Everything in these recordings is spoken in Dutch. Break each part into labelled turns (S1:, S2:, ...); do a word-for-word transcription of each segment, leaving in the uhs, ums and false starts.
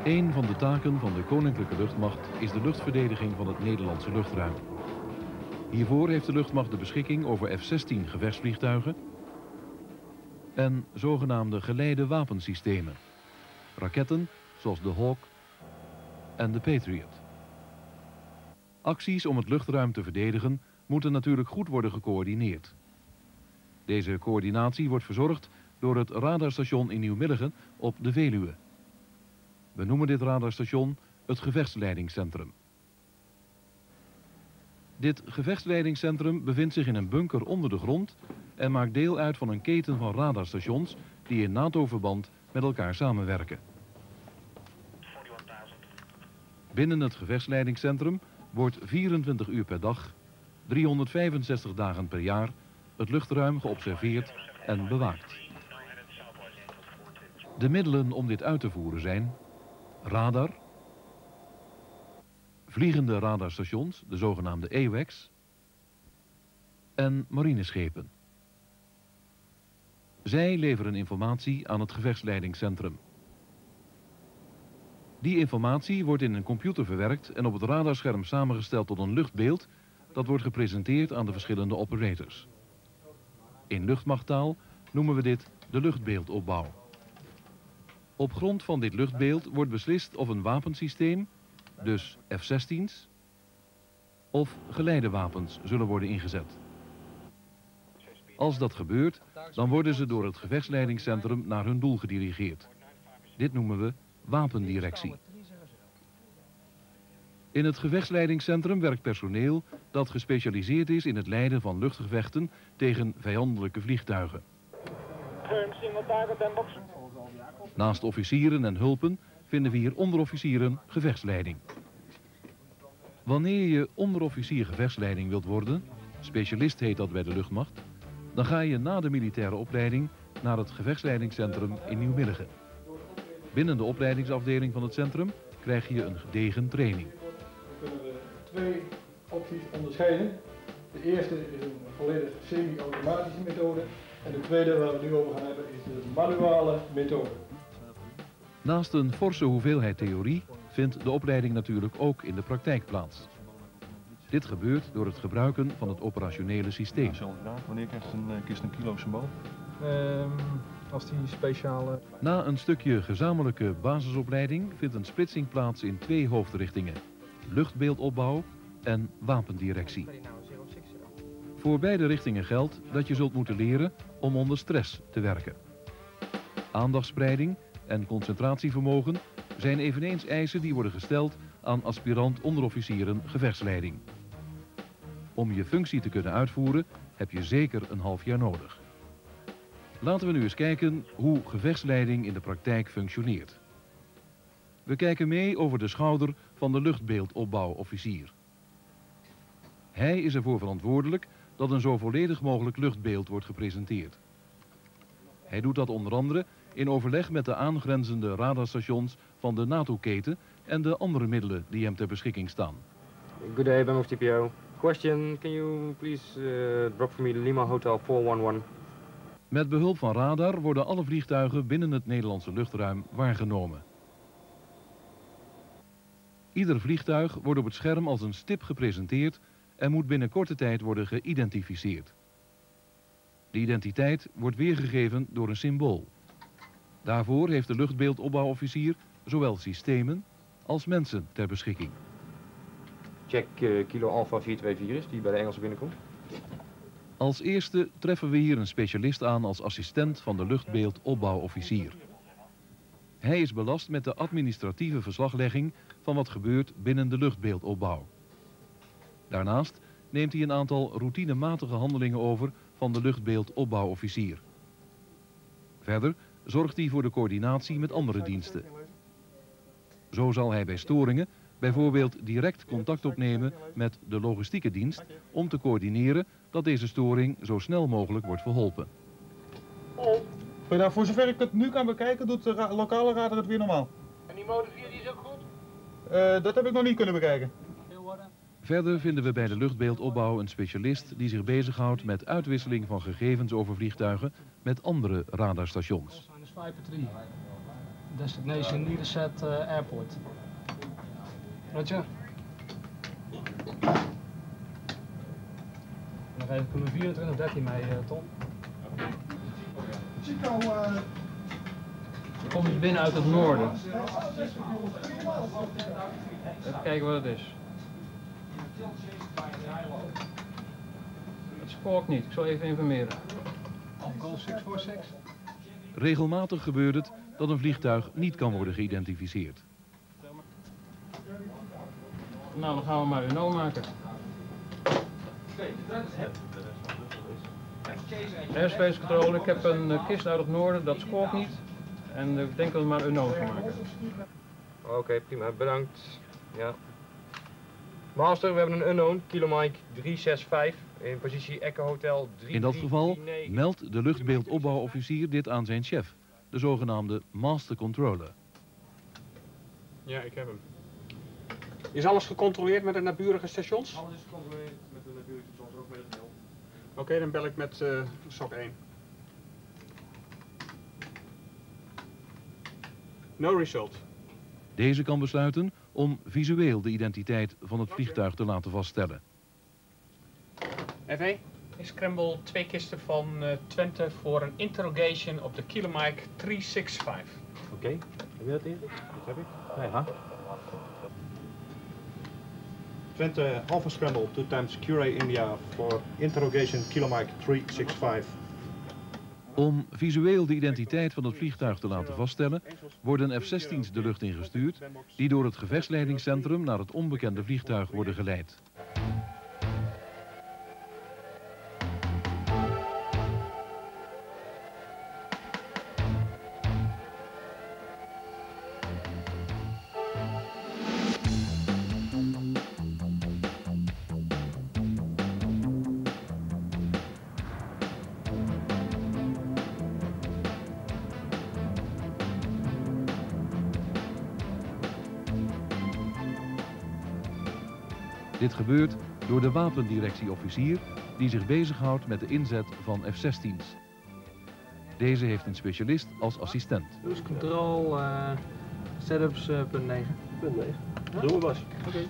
S1: Een van de taken van de Koninklijke Luchtmacht is de luchtverdediging van het Nederlandse luchtruim. Hiervoor heeft de luchtmacht de beschikking over F zestien gevechtsvliegtuigen en zogenaamde geleide wapensystemen. Raketten zoals de Hawk en de Patriot. Acties om het luchtruim te verdedigen moeten natuurlijk goed worden gecoördineerd. Deze coördinatie wordt verzorgd door het radarstation in Nieuw-Milligen op de Veluwe. We noemen dit radarstation het gevechtsleidingscentrum. Dit gevechtsleidingscentrum bevindt zich in een bunker onder de grond en maakt deel uit van een keten van radarstations die in NATO-verband met elkaar samenwerken. Binnen het gevechtsleidingscentrum wordt vierentwintig uur per dag, driehonderdvijfenzestig dagen per jaar, het luchtruim geobserveerd en bewaakt. De middelen om dit uit te voeren zijn radar, vliegende radarstations, de zogenaamde A W A C S, en marineschepen. Zij leveren informatie aan het gevechtsleidingscentrum. Die informatie wordt in een computer verwerkt en op het radarscherm samengesteld tot een luchtbeeld dat wordt gepresenteerd aan de verschillende operators. In luchtmachttaal noemen we dit de luchtbeeldopbouw. Op grond van dit luchtbeeld wordt beslist of een wapensysteem, dus F zestien's, of geleidewapens zullen worden ingezet. Als dat gebeurt, dan worden ze door het gevechtsleidingscentrum naar hun doel gedirigeerd. Dit noemen we wapendirectie. In het gevechtsleidingscentrum werkt personeel dat gespecialiseerd is in het leiden van luchtgevechten tegen vijandelijke vliegtuigen. Naast officieren en hulpen vinden we hier onderofficieren gevechtsleiding. Wanneer je onderofficier gevechtsleiding wilt worden, specialist heet dat bij de luchtmacht, dan ga je na de militaire opleiding naar het gevechtsleidingscentrum in Nieuw-Milligen. Binnen de opleidingsafdeling van het centrum krijg je een gedegen training.
S2: We kunnen we twee opties onderscheiden. De eerste is een volledig semi-automatische methode en de tweede waar we het nu over gaan hebben is de manuale methode.
S1: Naast een forse hoeveelheid theorie vindt de opleiding natuurlijk ook in de praktijk plaats. Dit gebeurt door het gebruiken van het operationele systeem.
S3: Wanneer krijgt een kist een kilo symbool?
S2: Um, als die speciale...
S1: Na een stukje gezamenlijke basisopleiding vindt een splitsing plaats in twee hoofdrichtingen: luchtbeeldopbouw en wapendirectie. Voor beide richtingen geldt dat je zult moeten leren om onder stress te werken. Aandachtspreiding en concentratievermogen zijn eveneens eisen die worden gesteld aan aspirant onderofficieren gevechtsleiding. Om je functie te kunnen uitvoeren heb je zeker een half jaar nodig. Laten we nu eens kijken hoe gevechtsleiding in de praktijk functioneert. We kijken mee over de schouder van de luchtbeeldopbouwofficier. Hij is ervoor verantwoordelijk dat een zo volledig mogelijk luchtbeeld wordt gepresenteerd. Hij doet dat onder andere in overleg met de aangrenzende radarstations van de NATO-keten en de andere middelen die hem ter beschikking staan.
S4: Good day, B A M T P O. Question, can you please uh, drop for me Lima Hotel four one one?
S1: Met behulp van radar worden alle vliegtuigen binnen het Nederlandse luchtruim waargenomen. Ieder vliegtuig wordt op het scherm als een stip gepresenteerd en moet binnen korte tijd worden geïdentificeerd. De identiteit wordt weergegeven door een symbool. Daarvoor heeft de luchtbeeldopbouwofficier zowel systemen als mensen ter beschikking.
S4: Check uh, kilo Alpha vier twee vier is, die bij de Engelsen binnenkomt.
S1: Als eerste treffen we hier een specialist aan als assistent van de luchtbeeldopbouwofficier. Hij is belast met de administratieve verslaglegging van wat gebeurt binnen de luchtbeeldopbouw. Daarnaast neemt hij een aantal routinematige handelingen over van de luchtbeeldopbouwofficier. Verder zorgt hij voor de coördinatie met andere diensten. Zo zal hij bij storingen bijvoorbeeld direct contact opnemen met de logistieke dienst om te coördineren dat deze storing zo snel mogelijk wordt verholpen.
S2: Nou, voor zover ik het nu kan bekijken, doet de ra lokale radar het weer normaal.
S5: En die motor vier die is ook goed?
S2: Uh, dat heb ik nog niet kunnen bekijken.
S1: Verder vinden we bij de luchtbeeldopbouw een specialist die zich bezighoudt met uitwisseling van gegevens over vliegtuigen met andere radarstations.
S6: Destination Niederset uh, Airport. Roger. Dan geef ik hem een vierentwintig dertien mee, uh, Tom.
S2: Chico, uh...
S7: Je komt dus binnen uit het noorden. Even kijken wat het is. Het spoort niet, ik zal even informeren.
S2: Golf zes vier zes.
S1: Regelmatig gebeurt het dat een vliegtuig niet kan worden geïdentificeerd.
S7: Nou, dan gaan we maar een no maken. Airspace control, ik heb een uh, kist uit het noorden, dat scoort niet. En ik denk dat we maar een no gaan maken.
S4: Oké, okay, prima, bedankt. Ja. Master, we hebben een unknown, Kilo Mike drie zes vijf, in positie Echo Hotel drie.
S1: In dat geval meldt de luchtbeeldopbouwofficier dit aan zijn chef, de zogenaamde Master Controller.
S8: Ja, ik heb hem. Is alles gecontroleerd met de naburige stations?
S3: Alles is gecontroleerd met de naburige stations, ook met het mail.
S8: Oké, okay, dan bel ik met uh, S O C één. No result.
S1: Deze kan besluiten om visueel de identiteit van het vliegtuig te laten vaststellen.
S8: F E? Ik scramble twee kisten van uh, Twente voor een interrogation op de Kilo Mike drie zes vijf.
S4: Oké, okay. Heb je dat eerder? Dat heb ik. Ja.
S3: Twente Alpha Scramble two times Q R A India for interrogation Kilo Mike drie zes vijf.
S1: Om visueel de identiteit van het vliegtuig te laten vaststellen, worden F zestien's de lucht ingestuurd, die door het gevechtsleidingscentrum naar het onbekende vliegtuig worden geleid. Dit gebeurt door de wapendirectieofficier die zich bezighoudt met de inzet van F zestien's. Deze heeft een specialist als assistent.
S6: Cruise control, uh, setups uh, punt negen.
S3: Punt negen. Doen we Bas.
S6: Oké. Okay.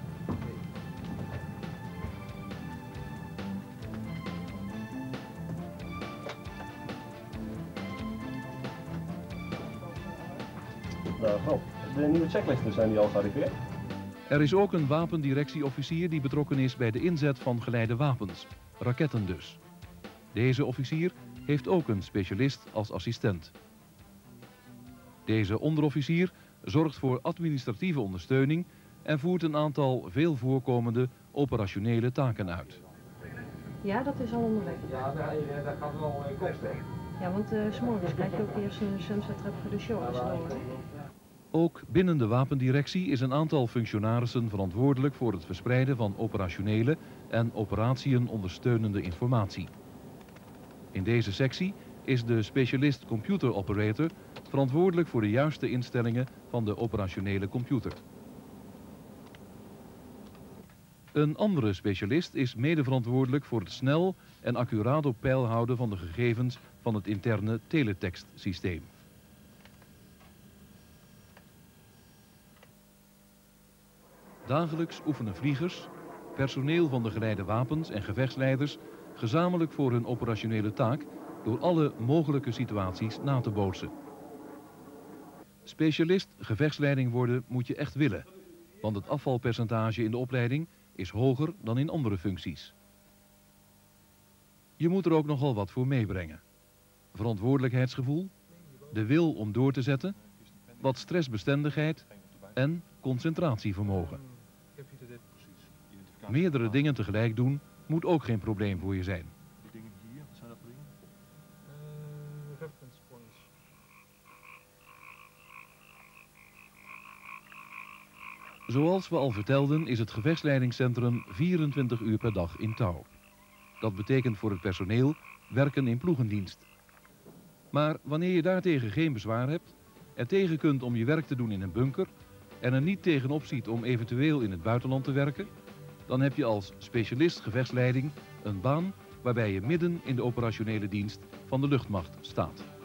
S3: Nou, goed. De nieuwe checklisten zijn die al gearriveerd.
S1: Er is ook een wapendirectieofficier die betrokken is bij de inzet van geleide wapens, raketten dus. Deze officier heeft ook een specialist als assistent. Deze onderofficier zorgt voor administratieve ondersteuning en voert een aantal veel voorkomende operationele taken uit.
S9: Ja, dat is al onderweg.
S4: Ja, daar, daar gaat wel in kosten.
S9: Ja, want uh, 's morgens krijg je ook eerst een sunset trap voor de show. Dus dan...
S1: Ook binnen de wapendirectie is een aantal functionarissen verantwoordelijk voor het verspreiden van operationele en operatieën ondersteunende informatie. In deze sectie is de specialist computer operator verantwoordelijk voor de juiste instellingen van de operationele computer. Een andere specialist is mede verantwoordelijk voor het snel en accuraat op peil houden van de gegevens van het interne teletekstsysteem. Dagelijks oefenen vliegers, personeel van de geleide wapens en gevechtsleiders gezamenlijk voor hun operationele taak door alle mogelijke situaties na te bootsen. Specialist gevechtsleiding worden moet je echt willen, want het afvalpercentage in de opleiding is hoger dan in andere functies. Je moet er ook nogal wat voor meebrengen. Verantwoordelijkheidsgevoel, de wil om door te zetten, wat stressbestendigheid en concentratievermogen. Meerdere dingen tegelijk doen moet ook geen probleem voor je zijn.
S3: Die dingen hier, wat zijn dat voor dingen?
S6: Uh, reference points.
S1: Zoals we al vertelden is het gevechtsleidingscentrum vierentwintig uur per dag in touw. Dat betekent voor het personeel werken in ploegendienst. Maar wanneer je daartegen geen bezwaar hebt, er tegen kunt om je werk te doen in een bunker en er niet tegenop ziet om eventueel in het buitenland te werken, dan heb je als specialist gevechtsleiding een baan waarbij je midden in de operationele dienst van de luchtmacht staat.